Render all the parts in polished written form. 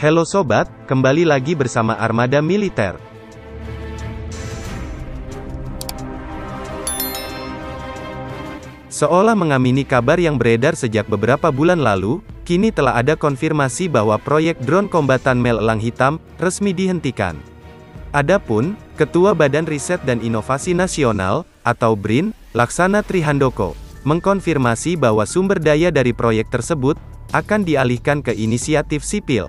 Halo sobat, kembali lagi bersama Armada Militer. Seolah mengamini kabar yang beredar sejak beberapa bulan lalu, kini telah ada konfirmasi bahwa proyek drone kombatan Mel Elang Hitam resmi dihentikan. Adapun Ketua Badan Riset dan Inovasi Nasional atau BRIN, Laksana Trihandoko, mengkonfirmasi bahwa sumber daya dari proyek tersebut akan dialihkan ke inisiatif sipil.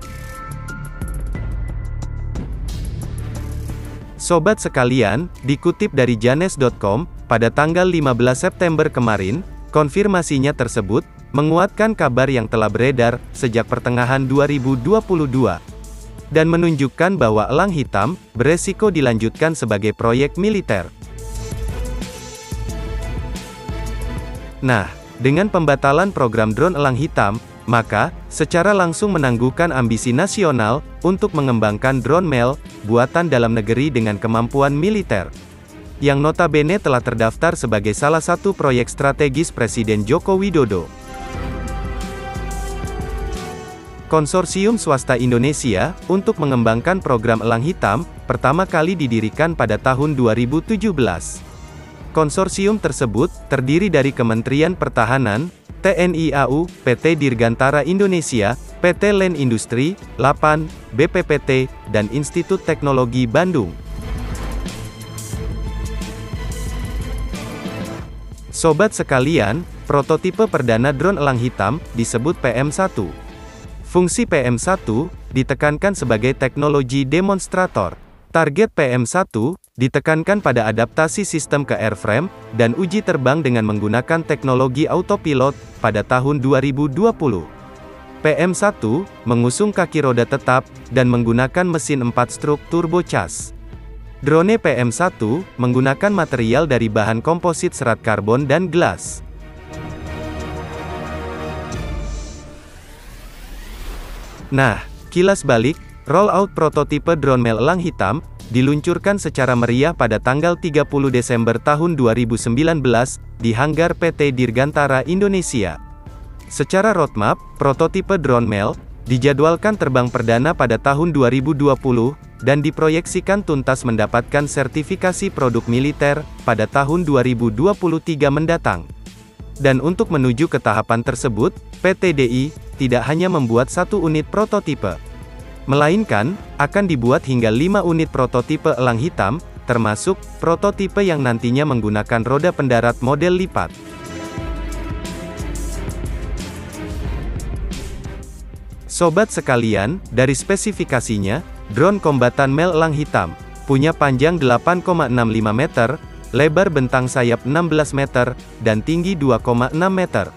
Sobat sekalian, dikutip dari Janes.com, pada tanggal 15 September kemarin, konfirmasinya tersebut menguatkan kabar yang telah beredar sejak pertengahan 2022 dan menunjukkan bahwa Elang Hitam beresiko dilanjutkan sebagai proyek militer. Nah, dengan pembatalan program drone Elang Hitam, maka secara langsung menangguhkan ambisi nasional untuk mengembangkan drone Mel buatan dalam negeri dengan kemampuan militer, yang notabene telah terdaftar sebagai salah satu proyek strategis Presiden Joko Widodo. Konsorsium swasta Indonesia untuk mengembangkan program Elang Hitam pertama kali didirikan pada tahun 2017. Konsorsium tersebut terdiri dari Kementerian Pertahanan, TNI AU, PT Dirgantara Indonesia, PT Land Industri, LAPAN, BPPT, dan Institut Teknologi Bandung. Sobat sekalian, prototipe perdana drone Elang Hitam disebut PM1. Fungsi PM1 ditekankan sebagai teknologi demonstrator. Target PM1 ditekankan pada adaptasi sistem ke airframe dan uji terbang dengan menggunakan teknologi autopilot pada tahun 2020. PM1 mengusung kaki roda tetap dan menggunakan mesin 4 struk turbocharged. Drone PM1 menggunakan material dari bahan komposit serat karbon dan gelas. Nah, kilas balik, rollout prototipe drone Mel Elang Hitam diluncurkan secara meriah pada tanggal 30 Desember tahun 2019 di hanggar PT Dirgantara Indonesia. Secara roadmap, prototipe drone Mel dijadwalkan terbang perdana pada tahun 2020 dan diproyeksikan tuntas mendapatkan sertifikasi produk militer pada tahun 2023 mendatang. Dan untuk menuju ke tahapan tersebut, PT DI tidak hanya membuat satu unit prototipe, melainkan akan dibuat hingga 5 unit prototipe Elang Hitam, termasuk prototipe yang nantinya menggunakan roda pendarat model lipat. Sobat sekalian, dari spesifikasinya, drone kombatan Mel Elang Hitam punya panjang 8,65 meter, lebar bentang sayap 16 meter, dan tinggi 2,6 meter.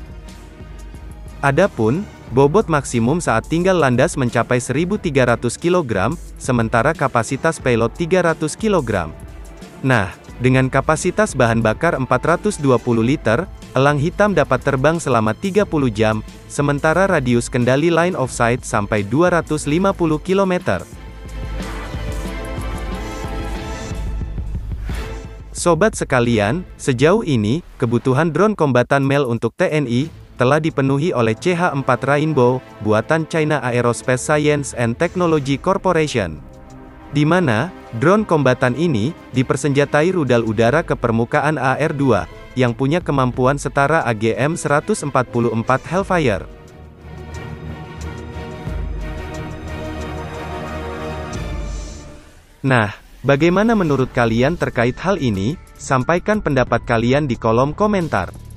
Adapun bobot maksimum saat tinggal landas mencapai 1.300 kg, sementara kapasitas payload 300 kg. Nah, dengan kapasitas bahan bakar 420 liter, Elang Hitam dapat terbang selama 30 jam, sementara radius kendali line of sight sampai 250 km. Sobat sekalian, sejauh ini, kebutuhan drone kombatan Mel untuk TNI telah dipenuhi oleh CH-4 Rainbow, buatan China Aerospace Science and Technology Corporation, di mana drone kombatan ini dipersenjatai rudal udara ke permukaan AR-2, yang punya kemampuan setara AGM-144 Hellfire. Nah, bagaimana menurut kalian terkait hal ini? Sampaikan pendapat kalian di kolom komentar.